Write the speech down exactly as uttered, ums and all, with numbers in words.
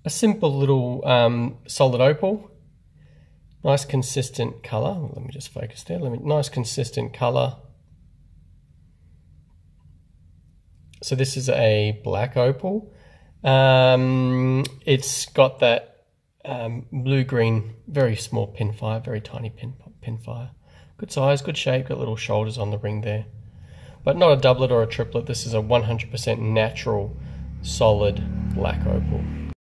a simple little um, solid opal. Nice consistent colour. Let me just focus there. Let me nice consistent colour. So this is a black opal. Um, it's got that um, blue-green, very small pin fire, very tiny pin pin fire. Good size, good shape. Got little shoulders on the ring there, but not a doublet or a triplet. This is a one hundred percent natural, solid black opal.